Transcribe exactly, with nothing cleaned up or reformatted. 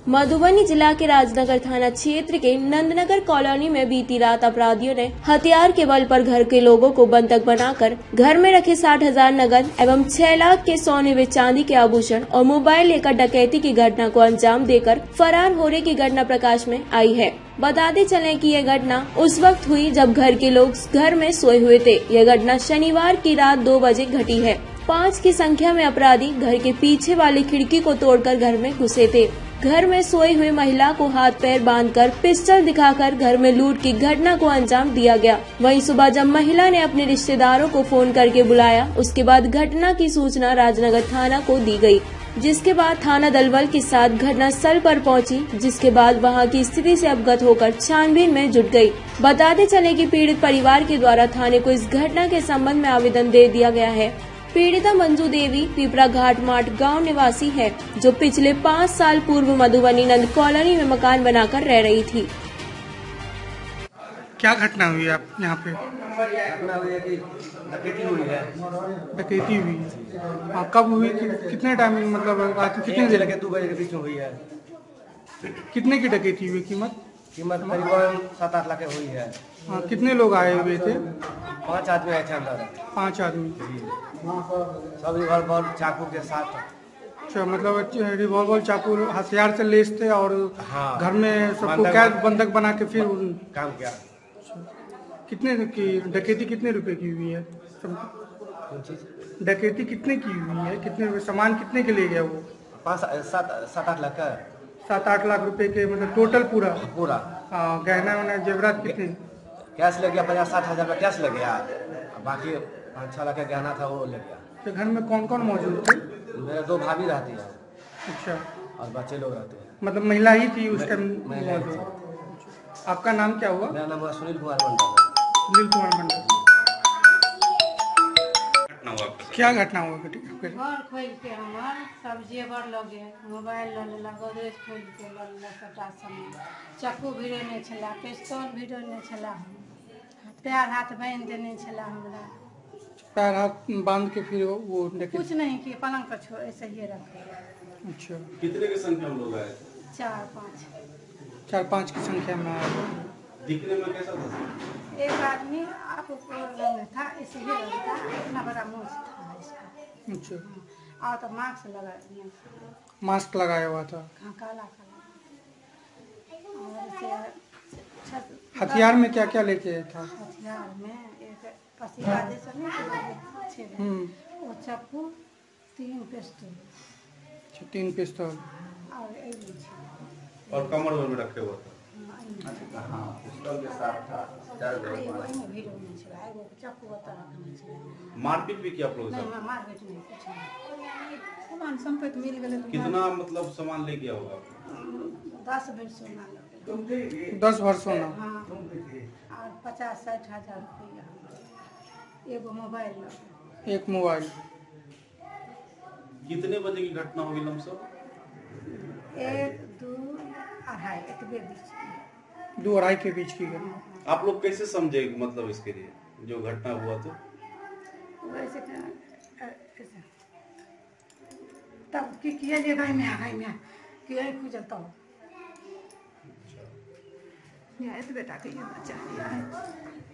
मधुबनी जिला के राजनगर थाना क्षेत्र के नंदनगर कॉलोनी में बीती रात अपराधियों ने हथियार के बल पर घर के लोगों को बंधक बनाकर घर में रखे साठ हजार नगद एवं छह लाख के सोने व चांदी के आभूषण और मोबाइल लेकर डकैती की घटना को अंजाम देकर फरार होने की घटना प्रकाश में आई है। बताते चलें कि यह घटना उस वक्त हुई जब घर के लोग घर में सोए हुए थे। यह घटना शनिवार की रात दो बजे घटी है। पाँच की संख्या में अपराधी घर के पीछे वाली खिड़की को तोड़कर घर में घुसे थे। घर में सोई हुई महिला को हाथ पैर बांधकर पिस्टल दिखाकर घर में लूट की घटना को अंजाम दिया गया। वहीं सुबह जब महिला ने अपने रिश्तेदारों को फोन करके बुलाया, उसके बाद घटना की सूचना राजनगर थाना को दी गई, जिसके बाद थाना दलबल के साथ घटना स्थल पर पहुंची, जिसके बाद वहां की स्थिति से अवगत होकर छानबीन में जुट गई। बताते चले कि पीड़ित परिवार के द्वारा थाने को इस घटना के संबंध में आवेदन दे दिया गया है। पीड़िता मंजू देवी पिपरा घाट माठ गांव निवासी है, जो पिछले पाँच साल पूर्व मधुबनी नंद कॉलोनी में मकान बनाकर रह रही थी। क्या घटना हुई आप यहाँ पे? घटना हुई है कि डकैती हुई है। डकैती हुई है। हाँ, कब हुई? कि, कितने टाइम में, मतलब रात कितने देर लगे? दो बजे के बीच में हुई है। कितने की डकैती हुई? कीमत कीमत करीबन सात आठ लाख हुई है। हाँ, कितने लोग आए हुए थे? पाँच आदमी आए थे अंदर। पाँच आदमी सब रिवॉल्वर चाकू के साथ। अच्छा, मतलब रिवॉल्वर चाकू हथियार से लेस थे और हाँ, घर में सबको कैद बंधक बना के फिर उन... काम किया। कितने की डकैती कितने रुपए की हुई है? डकैती कितने की हुई है? कितने रुपए सामान कितने के ले गया वो? पाँच सात सात आठ लाख का। सात आठ लाख रुपए के, मतलब टोटल पूरा पूरा। हाँ, गहना वहना जेवरात कितने? कैश ले गया पचास साठ हजार का कैश ले गया, बाकी पाँच छः लाख का गहना था वो ले गया। तो घर में कौन कौन मौजूद थे? मेरे दो भाभी रहती है। अच्छा, और बच्चे लोग रहते हैं। मतलब महिला ही थी उस टाइम मौजूद। आपका नाम क्या हुआ? मेरा नाम हुआ सुनील कुमार मंडल। सुनील कुमार मंडल। क्या घटना हुआ? घर खोल के हमार सब जेवर लगे, मोबाइल ल लेला, गोदरेज खोल के ल लेला, सबटा सामान, चाकू भिड़ेने छला, पिस्तौल भिड़ेने छला, पैर हाथ बांध देने छला हमरा। पैर हाथ बांध के फिर वो कुछ नहीं किए, पलंग पर छोड़ ऐसे ही रखे। अच्छा, कितने की संख्या में लोग आए? चार पाँच चार पाँच की संख्या में आए। दिखने में कैसा था? एक आदमी आप रंग था, ऐसे ही रंग था, इतना बड़ा मुँह था इसका। अच्छा, और तो मास्क लगा मास्क लगाया हुआ था। हाँ, काला काला। और से हथियार में क्या क्या लेके था? हथियार में एक पसीना जैसा नहीं छे, वो चाकू, तीन पिस्तौल। अच्छा, तीन पिस्तौल और एक और कमर में रखे हुआ था। हाँ, पिस्तौल के साथ था। मारपीट भी किया आप लोग? सामान संपत्ति मिल गए। कितना मतलब सामान ले गया होगा? दस भर सोना। दस भर सोना। हाँ, और पचास साठ हजार रुपया, एगो मोबाइल। एक मोबाइल। कितने बजे की घटना होगी लमसम? एक दो अढ़ाई इतने बीच। दो अढ़ाई के बीच की घटना। आप लोग कैसे समझे, मतलब इसके लिए जो घटना हुआ तो? वैसे तब की किया ले भाई में भाई में किया खुजलता हो या इस बेटा के ये बच्चा है।